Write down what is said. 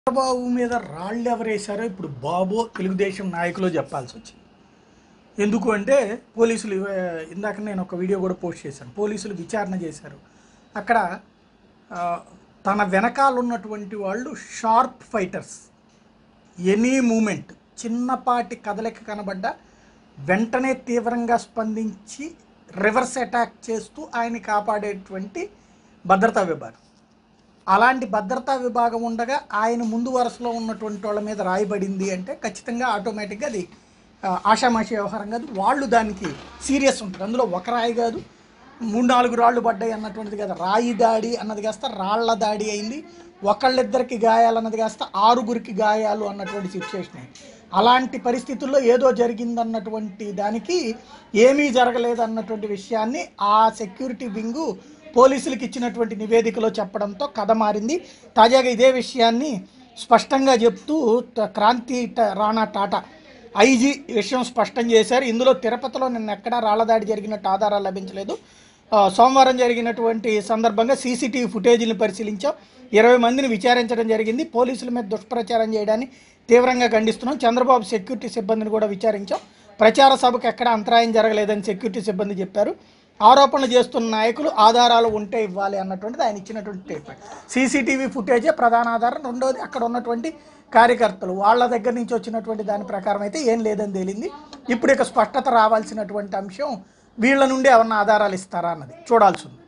చంద్రబాబు మీద రాళ్ళు ఎవరేశారో ఇప్పుడు బాబు తెలుగుదేశం నాయకులు చెప్పాల్సి వచ్చింది. ఎందుకు అంటే పోలీసులు ఇందాక నేను ఒక వీడియో కూడా పోస్ట్ చేశాను. పోలీసులు విచారణ చేశారు. అక్కడ తన వెనకాల ఉన్నటువంటి వాళ్ళు షార్ప్ ఫైటర్స్. ఎనీ మూమెంట్ చిన్నపాటి కదలిక కనబడ్డ వెంటనే తీవ్రంగా స్పందించి రివర్స్ అటాక్ చేస్తూ ఆయన్ని కాపాడేటువంటి భద్రతా విభాగం. అలాంటి భద్రతా విభాగం ఉండగా ఆయన ముందు వరుసలో ఉన్నటువంటి వాళ్ళ మీద రాయబడింది అంటే ఖచ్చితంగా ఆటోమేటిక్గా అది ఆషామాషి వ్యవహారం కాదు. వాళ్ళు దానికి సీరియస్ ఉంటారు. అందులో ఒక రాయి కాదు, 3-4 రాళ్ళు పడ్డాయి అన్నటువంటిది కదా. రాయి దాడి అన్నది కాస్త రాళ్ల దాడి అయింది. ఒకళ్ళిద్దరికి గాయాలన్నది కాస్త 6గురికి గాయాలు అన్నటువంటి సిచ్యువేషన్. అలాంటి పరిస్థితుల్లో ఏదో జరిగిందన్నటువంటి దానికి ఏమీ జరగలేదు అన్నటువంటి విషయాన్ని ఆ సెక్యూరిటీ వింగు పోలీసులకు ఇచ్చినటువంటి నివేదికలో చెప్పడంతో కథ మారింది. తాజాగా ఇదే విషయాన్ని స్పష్టంగా చెప్తూ క్రాంతి రాణా టాటా ఐజీ విషయం స్పష్టం చేశారు. ఇందులో తిరుపతిలో నిన్న ఎక్కడా రాళ్లదాడి జరిగినట్టు ఆధారాలు లభించలేదు. సోమవారం జరిగినటువంటి సందర్భంగా సీసీటీవీ ఫుటేజీలను పరిశీలించాం. 20 మందిని విచారించడం జరిగింది. పోలీసుల మీద దుష్ప్రచారం చేయడాన్ని తీవ్రంగా ఖండిస్తున్నాం. చంద్రబాబు సెక్యూరిటీ సిబ్బందిని కూడా విచారించాం. ప్రచార సభకు ఎక్కడ అంతరాయం జరగలేదని సెక్యూరిటీ సిబ్బంది చెప్పారు. ఆరోపణలు చేస్తున్న నాయకులు ఆధారాలు ఉంటే ఇవ్వాలి అన్నటువంటిది ఆయన ఇచ్చినటువంటి స్టేట్మెంట్. సీసీటీవీ ఫుటేజే ప్రధాన ఆధారం. రెండోది అక్కడ ఉన్నటువంటి కార్యకర్తలు వాళ్ళ దగ్గర నుంచి వచ్చినటువంటి దాని ప్రకారం అయితే ఏం లేదని తేలింది. ఇప్పుడు ఇక స్పష్టత రావాల్సినటువంటి అంశం వీళ్ళ నుండి ఏమన్నా ఆధారాలు ఇస్తారా అన్నది చూడాల్సి ఉంది.